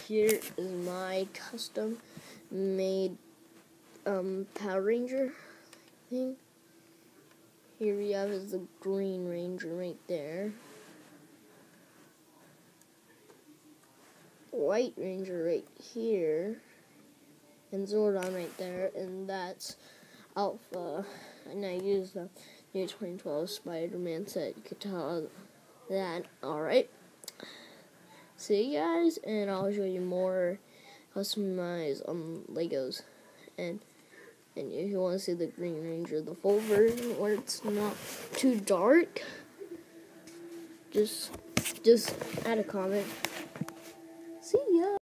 here is my custom made Power Ranger thing. Here we have is the Green Ranger right there. White Ranger right here. And Zordan right there. And that's Alpha. And I used the new 2012 Spider-Man set. You could tell that. Alright. See you guys, and I'll show you more customized Legos. And if you want to see the Green Ranger, the full version where it's not too dark, just add a comment. See ya.